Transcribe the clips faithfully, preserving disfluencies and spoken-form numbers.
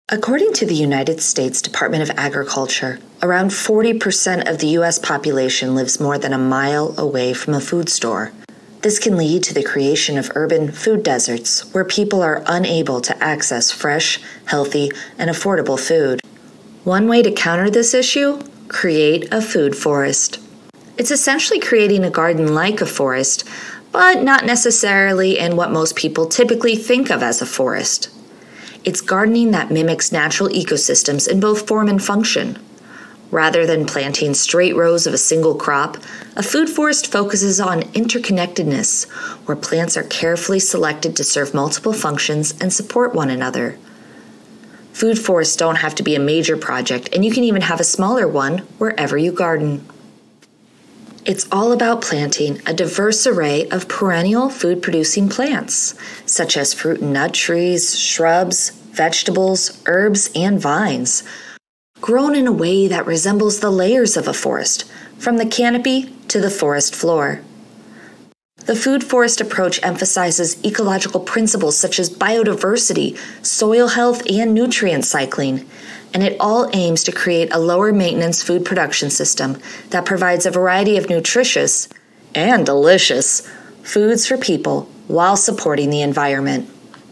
According to the United States Department of Agriculture, around forty percent of the U S population lives more than a mile away from a food store. This can lead to the creation of urban food deserts, where people are unable to access fresh, healthy, and affordable food. One way to counter this issue? Create a food forest. It's essentially creating a garden like a forest, but not necessarily in what most people typically think of as a forest. It's gardening that mimics natural ecosystems in both form and function. Rather than planting straight rows of a single crop, a food forest focuses on interconnectedness, where plants are carefully selected to serve multiple functions and support one another. Food forests don't have to be a major project, and you can even have a smaller one wherever you garden. It's all about planting a diverse array of perennial food-producing plants, such as fruit and nut trees, shrubs, vegetables, herbs, and vines, grown in a way that resembles the layers of a forest, from the canopy to the forest floor. The food forest approach emphasizes ecological principles such as biodiversity, soil health, and nutrient cycling, and it all aims to create a lower maintenance food production system that provides a variety of nutritious and delicious foods for people while supporting the environment.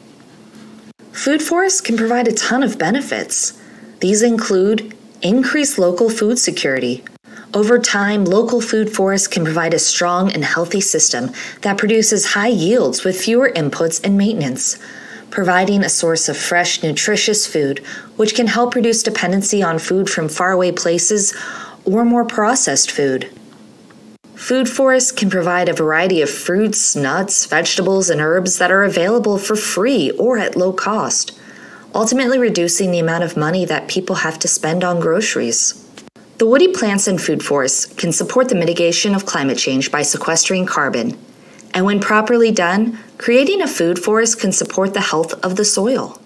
Food forests can provide a ton of benefits. These include increased local food security. Over time, local food forests can provide a strong and healthy system that produces high yields with fewer inputs and maintenance, providing a source of fresh, nutritious food, which can help reduce dependency on food from faraway places or more processed food. Food forests can provide a variety of fruits, nuts, vegetables, and herbs that are available for free or at low cost, ultimately reducing the amount of money that people have to spend on groceries. The woody plants in food forests can support the mitigation of climate change by sequestering carbon, and when properly done, creating a food forest can support the health of the soil.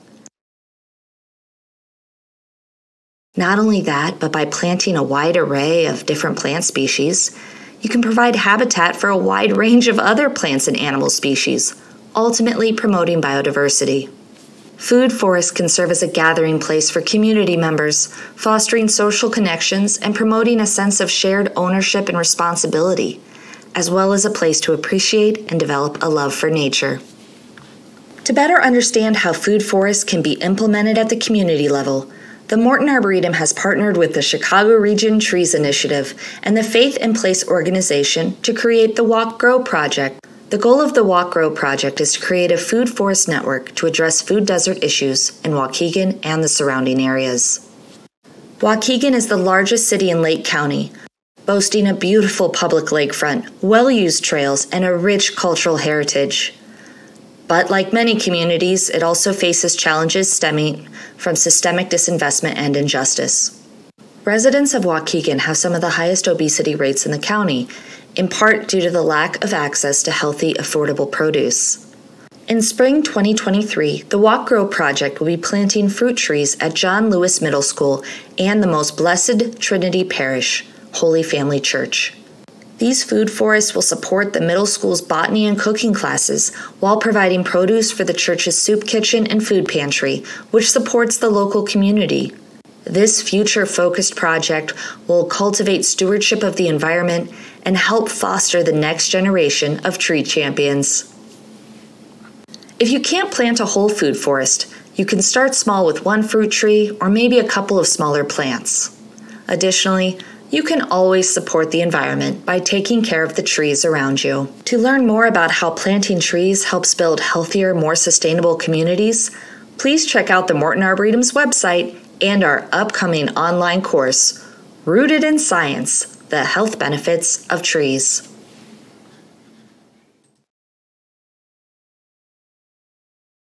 Not only that, but by planting a wide array of different plant species, you can provide habitat for a wide range of other plants and animal species, ultimately promoting biodiversity. Food forests can serve as a gathering place for community members, fostering social connections and promoting a sense of shared ownership and responsibility, as well as a place to appreciate and develop a love for nature. To better understand how food forests can be implemented at the community level, the Morton Arboretum has partnered with the Chicago Region Trees Initiative and the Faith in Place organization to create the WaukGrow project. The goal of the WaukGrow project is to create a food forest network to address food desert issues in Waukegan and the surrounding areas. Waukegan is the largest city in Lake County, boasting a beautiful public lakefront, well-used trails, and a rich cultural heritage. But like many communities, it also faces challenges stemming from systemic disinvestment and injustice. Residents of Waukegan have some of the highest obesity rates in the county, in part due to the lack of access to healthy, affordable produce. In spring twenty twenty-three, the WaukGrow project will be planting fruit trees at John Lewis Middle School and the Most Blessed Trinity Parish, Holy Family Church. These food forests will support the middle school's botany and cooking classes while providing produce for the church's soup kitchen and food pantry, which supports the local community. This future-focused project will cultivate stewardship of the environment and help foster the next generation of tree champions. If you can't plant a whole food forest, you can start small with one fruit tree or maybe a couple of smaller plants. Additionally, you can always support the environment by taking care of the trees around you. To learn more about how planting trees helps build healthier, more sustainable communities, please check out the Morton Arboretum's website and our upcoming online course, Rooted in Science: The Health Benefits of Trees.